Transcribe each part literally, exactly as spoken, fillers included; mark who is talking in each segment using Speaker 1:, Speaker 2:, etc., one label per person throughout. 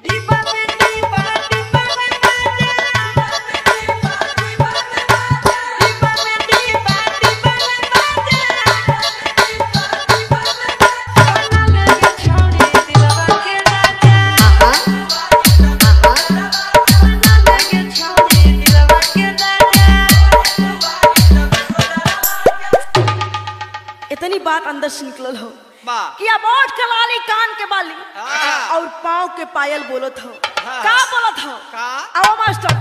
Speaker 1: इतनी बात अंदर से निकलल हो कि अब ओठ के लाली कान के बाली और पाँव के पायल बोलत हो। का बोलत हो? आओ master.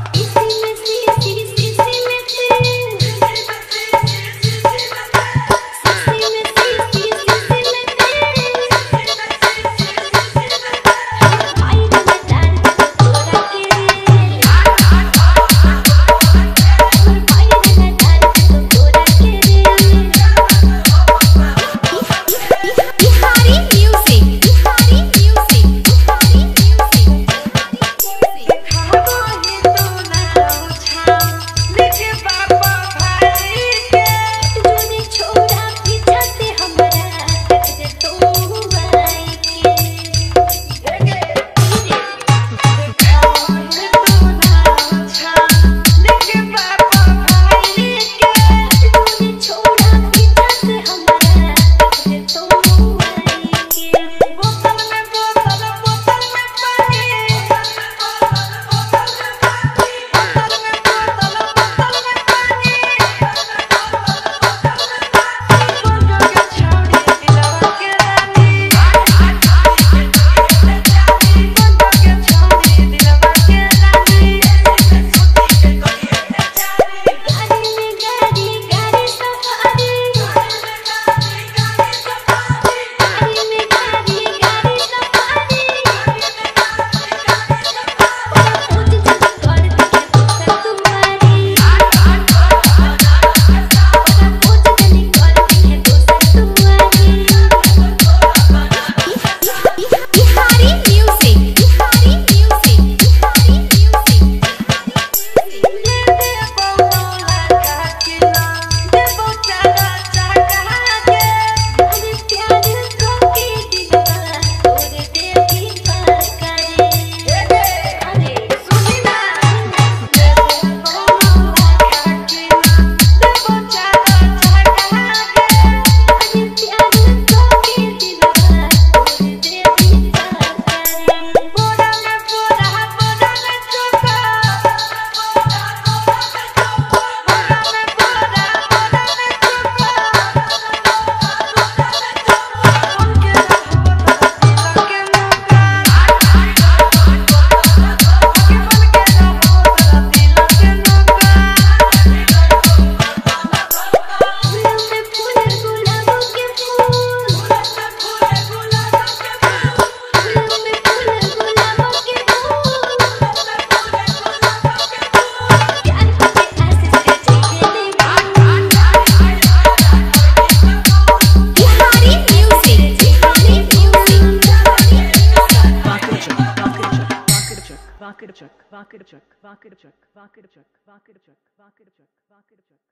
Speaker 1: Vakir check, vakir check, vakir check, vakir check, vakir check, vakir check, vakir check.